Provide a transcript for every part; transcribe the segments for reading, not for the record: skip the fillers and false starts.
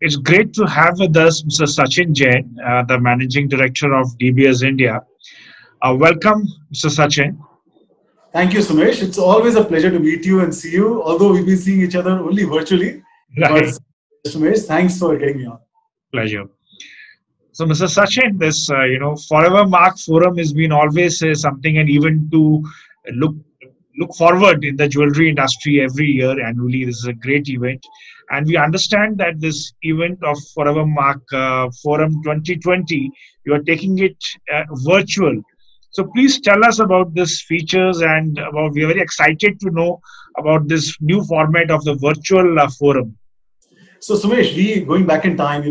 It's great to have with us Mr. Sachin Jain, the Managing Director of DBS India. Welcome, Mr. Sachin. Thank you, Sumesh. It's always a pleasure to meet you and see you, although we've been seeing each other only virtually. But Right, Sumesh, thanks for getting me on. pleasure. So, Mr. Sachin, this Forever Mark Forum has been always something and even to look look forward in the jewelry industry every year annually. This is a great event, and we understand that this event of Forever Mark Forum 2020, you are taking it virtual. So please tell us about this features and about. We are very excited to know about this new format of the virtual forum. So, Sumesh, we going back in time,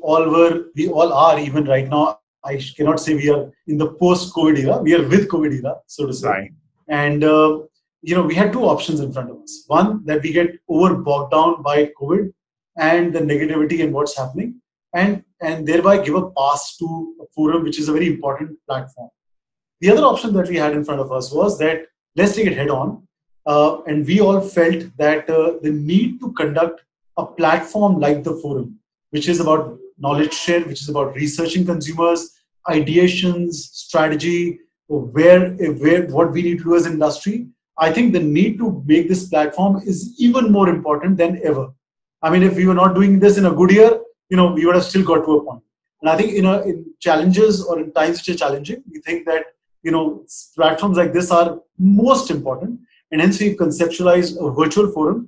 we all are, even right now. I cannot say we are in the post-COVID era. We are with COVID era, so to say. Right, And we had two options in front of us. One, that we get over bogged down by COVID and the negativity and what's happening, and thereby give a pass to a forum, which is a very important platform. The other option that we had in front of us was that let's take it head on. And we all felt that the need to conduct a platform like the forum, which is about knowledge share, which is about researching consumers, ideations, strategy, where what we need to do as industry. I think the need to make this platform is even more important than ever. I mean, if we were not doing this in a good year, we would have still got to a point. And I think in challenges or in times which are challenging, we think that platforms like this are most important, and hence we've conceptualized a virtual forum.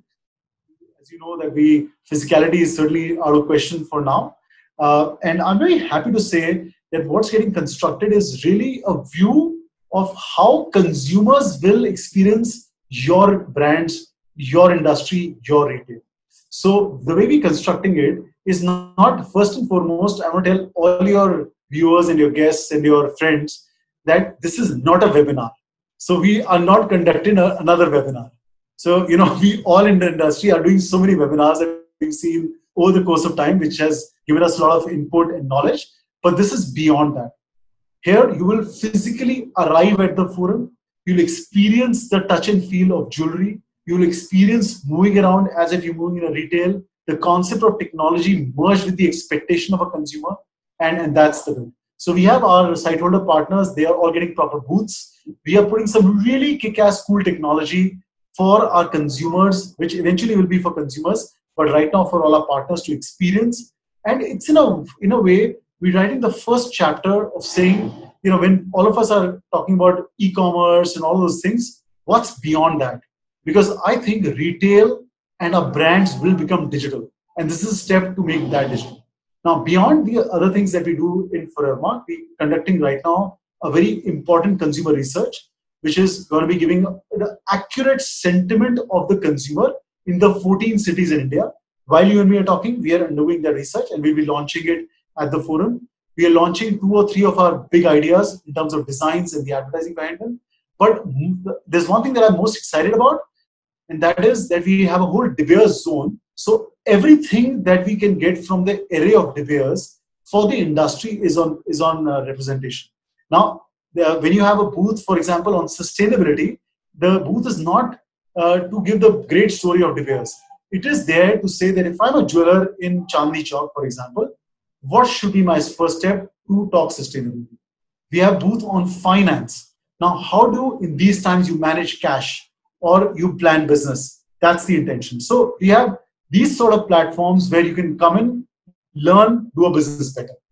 As you know, that physicality is certainly out of question for now, and I'm very happy to say that what's getting constructed is really a view of how consumers will experience your brands, your industry, your retail. So the way we're constructing it is not, first and foremost, I want to tell all your viewers and your guests and your friends that this is not a webinar. So we are not conducting another webinar. So, we all in the industry are doing so many webinars that we've seen over the course of time, which has given us a lot of input and knowledge. But this is beyond that. Here, you will physically arrive at the forum. You'll experience the touch and feel of jewelry. You'll experience moving around as if you're moving in a retail. The concept of technology merged with the expectation of a consumer. And that's the way. So we have our site holder partners. They are all getting proper booths. We are putting some really kick-ass cool technology for our consumers, which eventually will be for consumers, but right now for all our partners to experience. And it's in a way, we're writing the first chapter of saying, when all of us are talking about e-commerce and all those things, what's beyond that? Because I think retail and our brands will become digital. And this is a step to make that digital. Now, beyond the other things that we do in Forever Mark, we're conducting right now a very important consumer research, which is going to be giving the accurate sentiment of the consumer in the 14 cities in India. While you and me are talking, we are doing the research and we'll be launching it at the forum. We are launching 2 or 3 of our big ideas in terms of designs and the advertising behind them. But there's one thing that I'm most excited about, and that is that we have a whole De Beers zone. So everything that we can get from the array of De Beers for the industry is on representation. Now, when you have a booth, for example, on sustainability, the booth is not to give the great story of De Beers. It is there to say that if I'm a jeweler in Chandni Chowk, for example, what should be my first step to talk sustainability? We have booth on finance. Now, how do in these times you manage cash or you plan business? That's the intention. So we have these sort of platforms where you can come in, learn, do a business better.